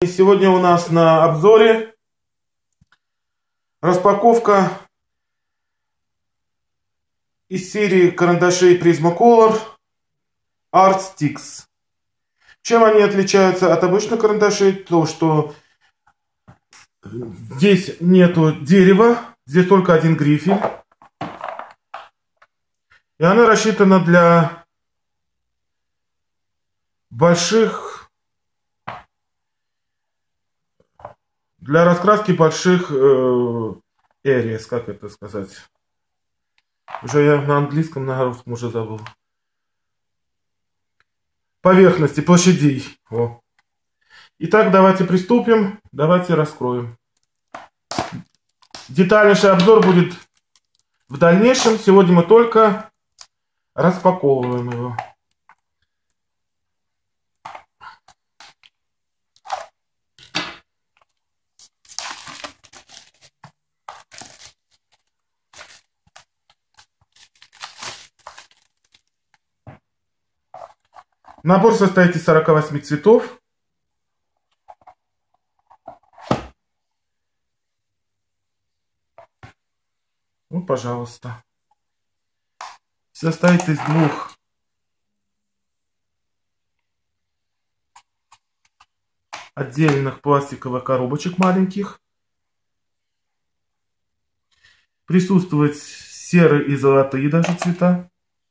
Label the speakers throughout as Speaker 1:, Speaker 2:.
Speaker 1: Сегодня у нас на обзоре распаковка из серии карандашей Prismacolor Art Sticks. Чем они отличаются от обычных карандашей? То, что здесь нету дерева, здесь только один грифель. И она рассчитана для больших, для раскраски больших areas, как это сказать. Уже я на английском, на русском уже забыл. Поверхности, площадей. О. Итак, давайте приступим. Давайте раскроем. Детальнейший обзор будет в дальнейшем. Сегодня мы только распаковываем его. Набор состоит из 48 цветов. Ну, пожалуйста. Состоит из двух отдельных пластиковых коробочек маленьких. Присутствуют серые и золотые даже цвета.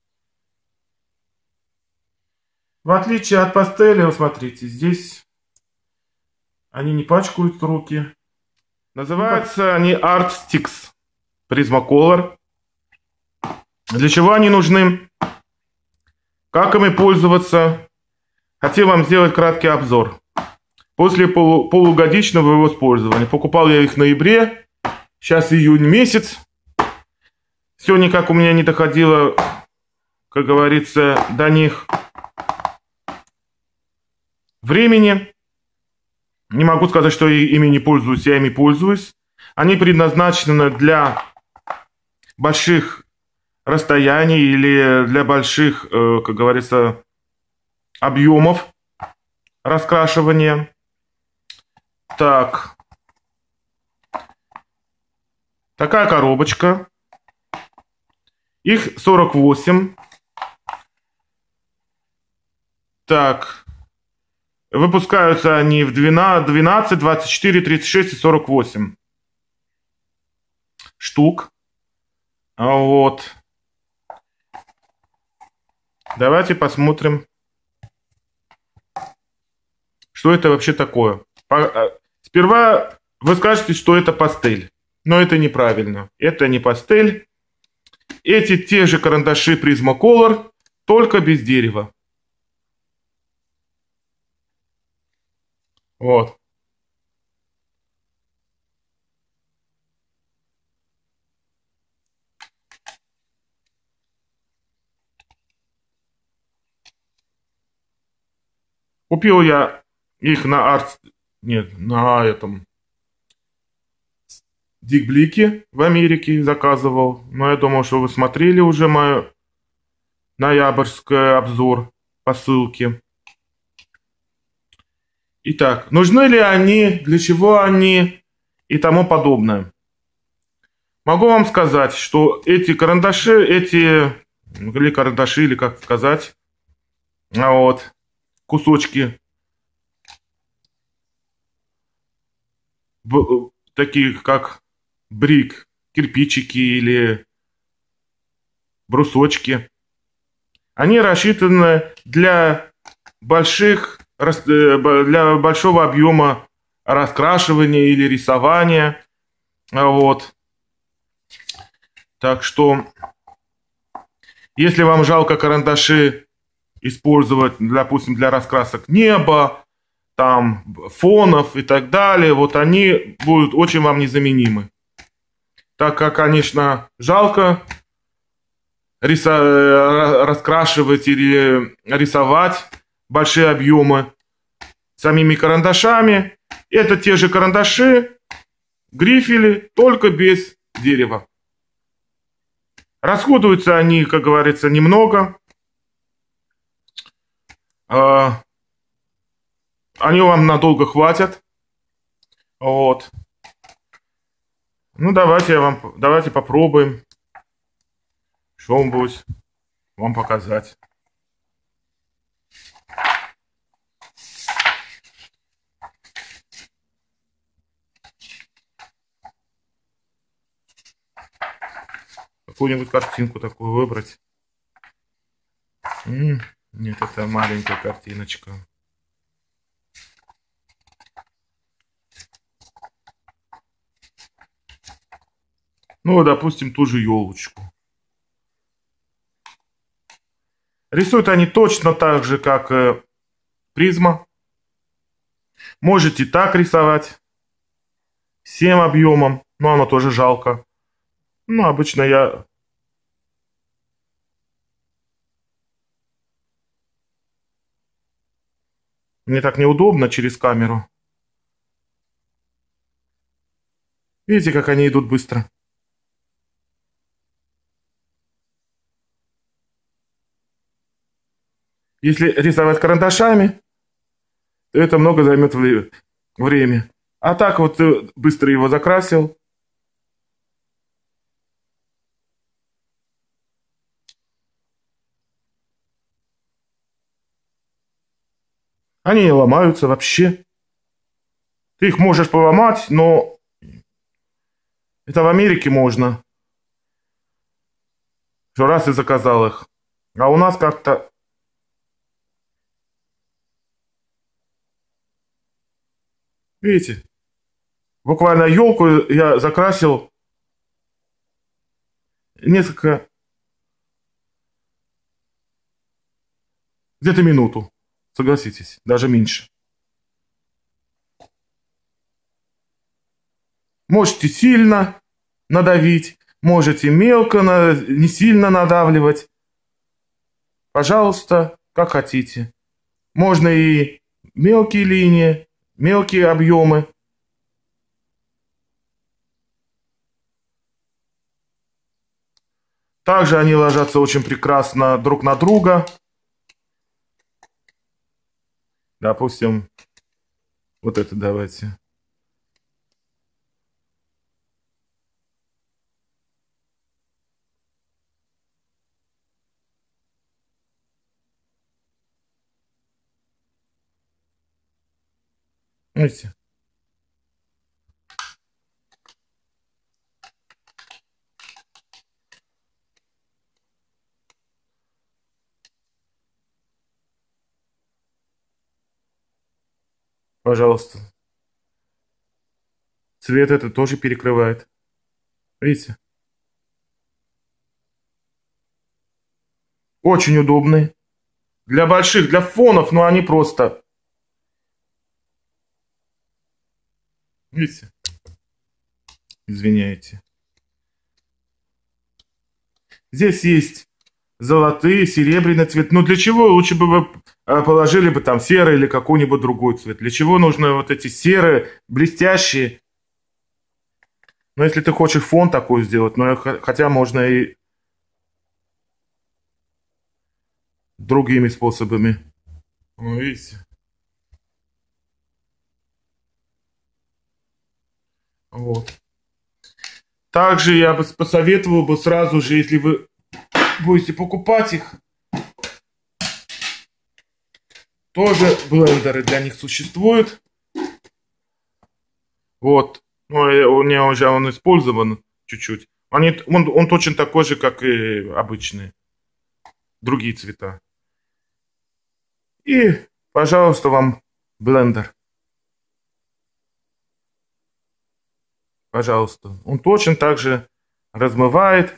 Speaker 1: В отличие от пастели, вот смотрите, здесь они не пачкают руки. Называются они Art Sticks Prismacolor. Для чего они нужны? Как ими пользоваться? Хотел вам сделать краткий обзор. После полугодичного его использования. Покупал я их в ноябре. Сейчас июнь месяц. Все никак у меня не доходило, как говорится, до них времени. Не могу сказать, что ими не пользуюсь, я ими пользуюсь. Они предназначены для больших расстояний или для больших, как говорится, объемов раскрашивания. Так. Такая коробочка. Их 48. Так. Выпускаются они в 12, 24, 36 и 48 штук. Вот. Давайте посмотрим, что это вообще такое. Сперва вы скажете, что это пастель. Но это неправильно. Это не пастель. Эти те же карандаши Prismacolor, только без дерева. Вот. Купил я их на на этом Дикблике в Америке заказывал. Но я думал, что вы смотрели уже мой ноябрьский обзор по ссылке. Итак, нужны ли они, для чего они и тому подобное. Могу вам сказать, что эти карандаши, или карандаши, или как сказать, вот, кусочки, такие как брик, кирпичики или брусочки, они рассчитаны для для большого объема раскрашивания или рисования. Вот. Так что, если вам жалко карандаши использовать, допустим, для раскрасок неба, там, фонов и так далее, вот они будут очень вам незаменимы. Так как, конечно, жалко раскрашивать или рисовать большие объемы самими карандашами. Это те же карандаши, грифели, только без дерева. Расходуются они, как говорится, немного. они вам надолго хватят. Вот. Ну, давайте попробуем что-нибудь вам показать. Какую-нибудь картинку такую выбрать. Нет, это маленькая картиночка. Ну, допустим, ту же елочку. Рисуют они точно так же, как призма. Можете так рисовать. Всем объемом. Но оно тоже жалко. Ну, обычно мне так неудобно через камеру. Видите, как они идут быстро? Если рисовать карандашами, то это много займет время. А так вот быстро его закрасил. Они не ломаются вообще. Ты их можешь поломать, но это в Америке можно. Что раз и заказал их. А у нас как-то... Видите? Буквально елку я закрасил несколько... Где-то минуту. Согласитесь, даже меньше. Можете сильно надавить, можете мелко, не сильно надавливать. Пожалуйста, как хотите. Можно и мелкие линии, мелкие объемы. Также они ложатся очень прекрасно друг на друга. Допустим, вот это давайте. Видите? Пожалуйста. Цвет это тоже перекрывает. Видите? Очень удобные. Для больших, для фонов, но они просто... Видите? Извиняйте. Здесь есть золотые, серебряный цвет. Но для чего? Лучше бы вы положили бы там серый или какой-нибудь другой цвет. Для чего нужны вот эти серые, блестящие? Но если ты хочешь фон такой сделать, но хотя можно и другими способами. Ну, видите? Вот. Также я бы посоветовал бы сразу же, если вы будете покупать их, тоже блендеры для них существуют. Вот. Ну, у меня уже он использован чуть-чуть. Он точно такой же, как и обычные. Другие цвета. И, пожалуйста, вам блендер. Пожалуйста. Он точно так же размывает.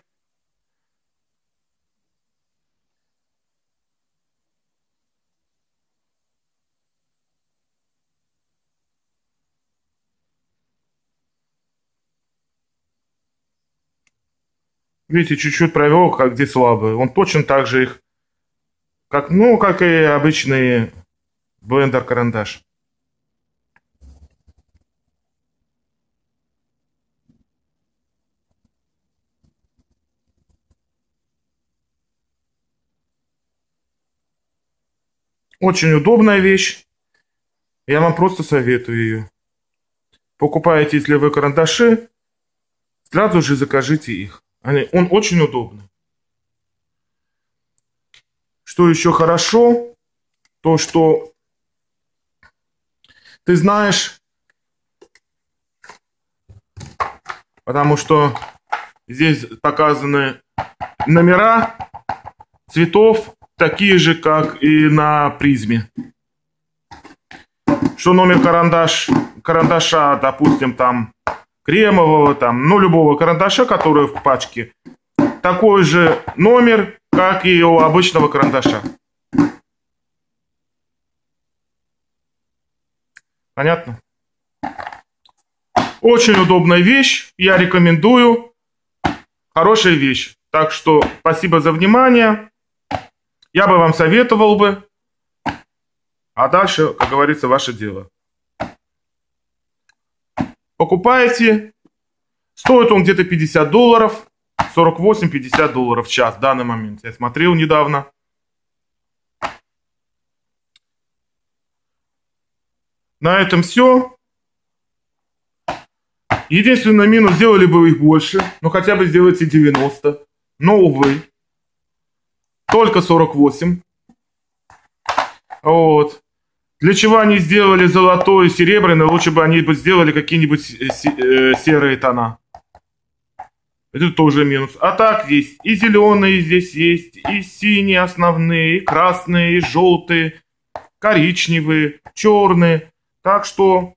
Speaker 1: Видите, чуть-чуть провел, как где слабый. Он точно так же их, как, ну, как и обычный блендер-карандаш. Очень удобная вещь. Я вам просто советую ее. Покупаете, если вы карандаши, сразу же закажите их. Он очень удобный. Что еще хорошо, то что ты знаешь, потому что здесь показаны номера цветов, такие же, как и на призме. Что номер карандаша, допустим, там кремового, там, ну, любого карандаша, который в пачке, такой же номер, как и у обычного карандаша. Понятно? Очень удобная вещь, я рекомендую. Хорошая вещь. Так что спасибо за внимание. Я бы вам советовал бы. А дальше, как говорится, ваше дело. Покупаете. Стоит он где-то $50. 48-50 долларов в час в данный момент. Я смотрел недавно. На этом все. Единственный минус, сделали бы их больше. Но хотя бы сделайте 90. Но, увы. Только 48. Вот. Для чего они сделали золотой и серебряный? Лучше бы они сделали какие-нибудь серые тона. Это тоже минус. А так есть и зеленые здесь есть, и синие основные, и красные, и желтые, коричневые, черные. Так что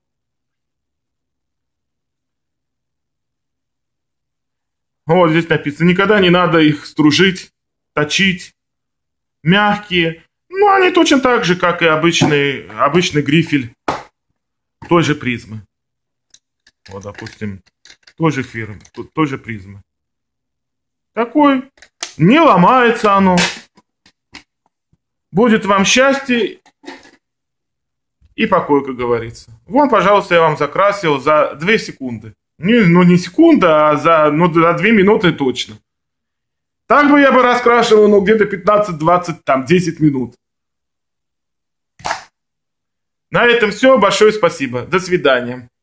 Speaker 1: вот здесь написано, никогда не надо их стружить, точить. Мягкие. Ну, они точно так же, как и обычный грифель той же призмы. Вот, допустим, той же фирмы, той же призмы. Такой, не ломается оно. Будет вам счастье и покой, как говорится. Вон, пожалуйста, я вам закрасил за 2 секунды. Ну, не секунда, а за 2 минуты точно. Так бы я бы раскрашивал, ну, где-то 15-20, там, 10 минут. На этом все. Большое спасибо. До свидания.